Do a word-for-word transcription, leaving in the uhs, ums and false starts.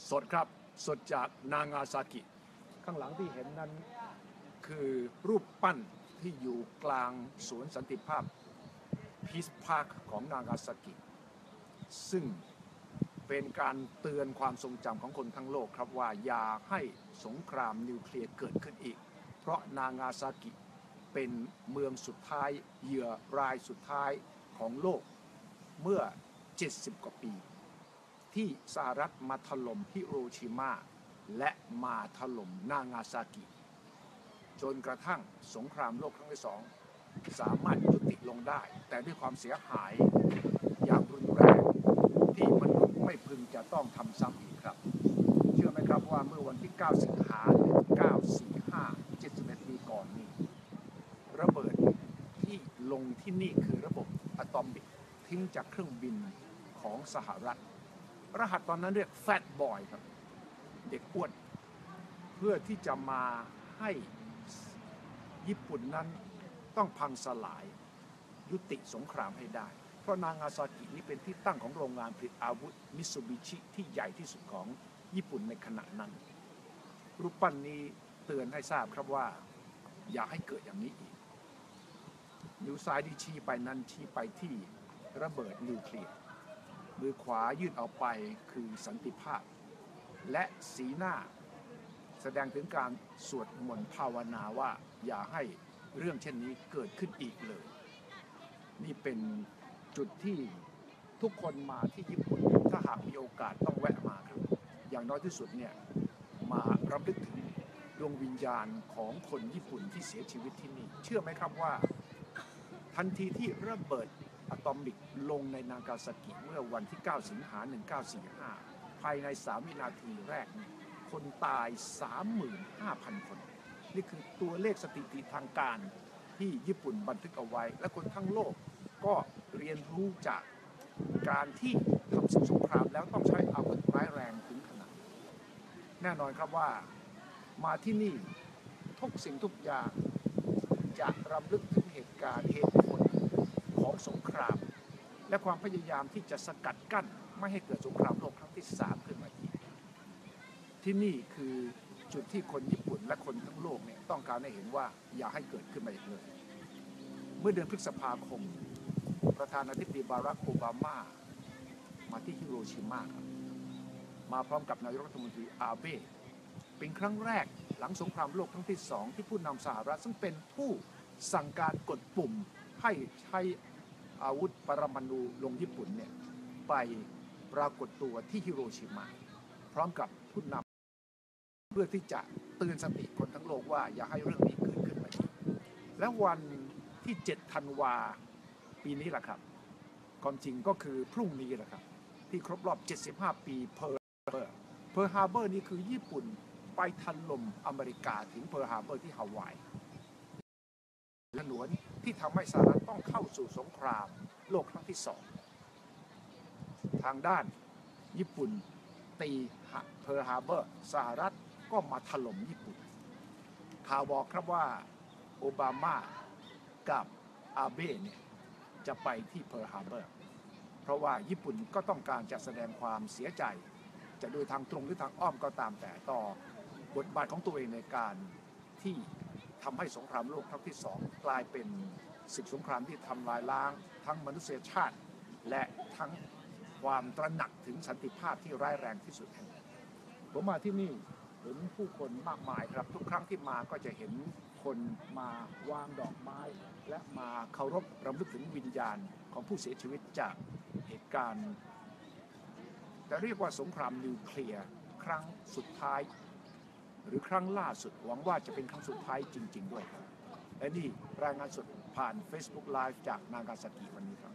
สดครับสดจากนางาซากิข้างหลังที่เห็นนั้นคือรูปปั้นที่อยู่กลางสวนสันติภาพพีซพาร์คของนางาซากิซึ่งเป็นการเตือนความทรงจำของคนทั้งโลกครับว่าอย่าให้สงครามนิวเคลียร์เกิดขึ้นอีกเพราะนางาซากิเป็นเมืองสุดท้ายเหยื่อรายสุดท้ายของโลกเมื่อเจ็ดสิบกว่าปีที่สหรัฐมาถล่มฮิโรชิมาและมาถล่มนางาซากิจนกระทั่งสงครามโลกครั้งที่สองสามารถยุติลงได้แต่ด้วยความเสียหายอย่างรุนแรงที่มนุษย์ไม่พึงจะต้องทำซ้ำอีกครับเชื่อไหมครับว่าเมื่อวันที่เก้าสิงหาคมเก้าสี่ห้า เจ็ดสิบเอ็ดปีก่อนนี้ระเบิดที่ลงที่นี่คือระบบอะตอมิกทิ้งจากเครื่องบินของสหรัฐรหัสตอนนั้นเรียกแฟตบอยครับเด็กอ้วนเพื่อที่จะมาให้ญี่ปุ่นนั้นต้องพังสลายยุติสงครามให้ได้เพราะนางาซากินี้เป็นที่ตั้งของโรงงานผลิตอาวุธมิตซูบิชิที่ใหญ่ที่สุดของญี่ปุ่นในขณะนั้นรูปปั้นนี้เตือนให้ทราบครับว่าอย่าให้เกิดอย่างนี้อีกนิ้วซ้ายที่ชี้ไปนั้นชี้ไปที่ระเบิดนิวเคลียร์มือขวายื่นออกไปคือสันติภาพและสีหน้าแสดงถึงการสวดมนต์ภาวนาว่าอย่าให้เรื่องเช่นนี้เกิดขึ้นอีกเลยนี่เป็นจุดที่ทุกคนมาที่ญี่ปุ่นถ้าหากมีโอกาสต้องแวะมาครับอย่างน้อยที่สุดเนี่ยมารำลึกถึงดวงวิญญาณของคนญี่ปุ่นที่เสียชีวิตที่นี่เชื่อไหมครับว่าทันทีที่ระเบิดอะตอมิกลงในนางาซากิเมื่อวันที่เก้าสิงหาคมหนึ่งเก้าสี่ห้าภายในสามวินาทีแรกคนตาย สามหมื่นห้าพัน คนนี่คือตัวเลขสถิติทางการที่ญี่ปุ่นบันทึกเอาไว้และคนทั้งโลกก็เรียนรู้จากการที่ทำศึกสงครามแล้วต้องใช้อาวุธร้ายแรงถึงขนาดแน่นอนครับว่ามาที่นี่ทุกสิ่งทุกอย่างจะรำลึกถึงเหตุการณ์เหตุผลของสงครามและความพยายามที่จะสกัดกั้นไม่ให้เกิดสงครามโลกครั้งที่สามขึ้นมาอีกที่นี่คือจุดที่คนญี่ปุ่นและคนทั้งโลกเนี่ยต้องการให้เห็นว่าอย่าให้เกิดขึ้นมาอีกเลยเมื่อเดือนพฤษภาคมประธานาธิบดีบารักโอบามามาที่ฮิโรชิมาครับมาพร้อมกับนายกรัฐมนตรีอาเบะเป็นครั้งแรกหลังสงครามโลกครั้งที่สองที่ผู้นำสหรัฐซึ่งเป็นผู้สั่งการกดปุ่มให้ใช้อาวุธปรมาณูลงญี่ปุ่นเนี่ยไปปรากฏตัวที่ฮิโรชิมาพร้อมกับผู้นำเพื่อที่จะเตือนสติคนทั้งโลกว่าอย่าให้เรื่องนี้เกิดขึ้นมาอีกและวันที่เจ็ดธันวาปีนี้แหละครับความจริงก็คือพรุ่งนี้แหละครับที่ครบรอบเจ็ดสิบห้าปีเพิร์ลฮาร์เบอร์เพิร์ลฮาร์เบอร์นี่คือญี่ปุ่นไปถล่มอเมริกาถึงเพิร์ลฮาร์เบอร์ที่ฮาวายฉนวนที่ทำให้สหรัฐต้องเข้าสู่สงครามโลกครั้งที่สองทางด้านญี่ปุ่นตีเพิร์ลฮาร์เบอร์สหรัฐก็มาถล่มญี่ปุ่นข่าวบอกครับว่าโอบามากับอาเบะเนี่ยจะไปที่เพิร์ลฮาร์เบอร์เพราะว่าญี่ปุ่นก็ต้องการจะแสดงความเสียใจจะโดยทางตรงหรือทางอ้อมก็ตามแต่ต่อบทบาทของตัวเองในการที่ทำให้สงครามโลกครั้งที่สองกลายเป็นศึกสงครามที่ทำลายล้างทั้งมนุษยชาติและทั้งความตระหนักถึงสันติภาพที่ร้ายแรงที่สุดแห่งผมมาที่นี่เห็นผู้คนมากมายครับทุกครั้งที่มาก็จะเห็นคนมาวางดอกไม้และมาเคารพรำลึกถึงวิญญาณของผู้เสียชีวิตจากเหตุการณ์แต่เรียกว่าสงครามนิวเคลียร์ครั้งสุดท้ายหรือครั้งล่าสุดหวังว่าจะเป็นครั้งสุดท้ายจริงๆด้วยครับและนี่รายงานสดผ่าน Facebook Live จากนางาซากิวันนี้ครับ